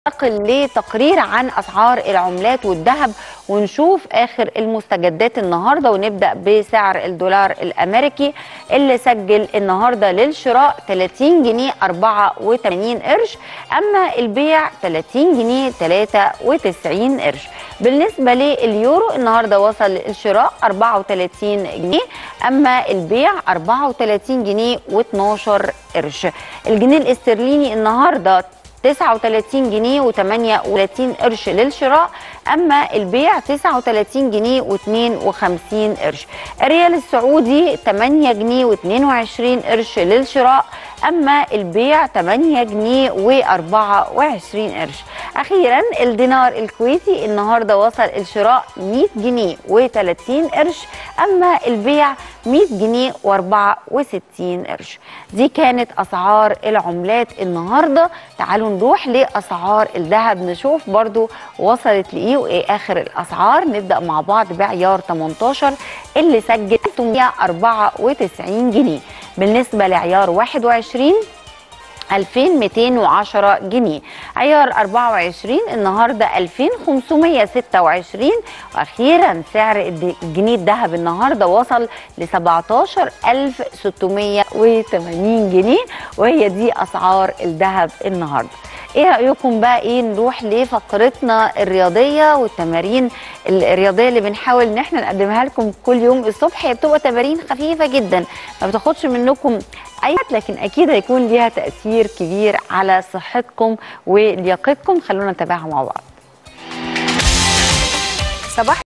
ننتقل لتقرير عن أسعار العملات والذهب ونشوف آخر المستجدات النهاردة، ونبدأ بسعر الدولار الأمريكي اللي سجل النهاردة للشراء 30 جنيه 84 قرش، أما البيع 30 جنيه 93 قرش. بالنسبة لليورو النهاردة وصل الشراء 34 جنيه، أما البيع 34 جنيه و12 قرش. الجنيه الاسترليني النهاردة 39 جنيه و38 قرش للشراء، أما البيع 39 جنيه و52 قرش. الريال السعودي 8 جنيه و22 قرش للشراء، أما البيع 8 جنيه و24 قرش. أخيرا الدينار الكويتي النهاردة وصل الشراء 100 جنيه و30 قرش، أما البيع 100 جنيه و64 قرش. دي كانت أسعار العملات النهاردة. تعالوا نروح لأسعار الذهب نشوف برضو وصلت لإيه وإيه آخر الأسعار. نبدأ مع بعض بعيار 18 اللي سجل 394 جنيه. بالنسبة لعيار 21 2210 جنيه. عيار 24 النهارده 2526. واخيرا سعر الجنيه الذهب النهارده وصل ل 17680 جنيه، وهي دي اسعار الذهب النهارده. ايه رايكم بقى؟ ايه نروح لفقرتنا الرياضيه والتمارين الرياضيه اللي بنحاول ان احنا نقدمها لكم كل يوم الصبح. هي بتبقى تمارين خفيفه جدا ما بتاخدش منكم اي وقت، لكن اكيد هيكون ليها تاثير كبير على صحتكم ولياقتكم. خلونا نتابعها مع بعض. صباح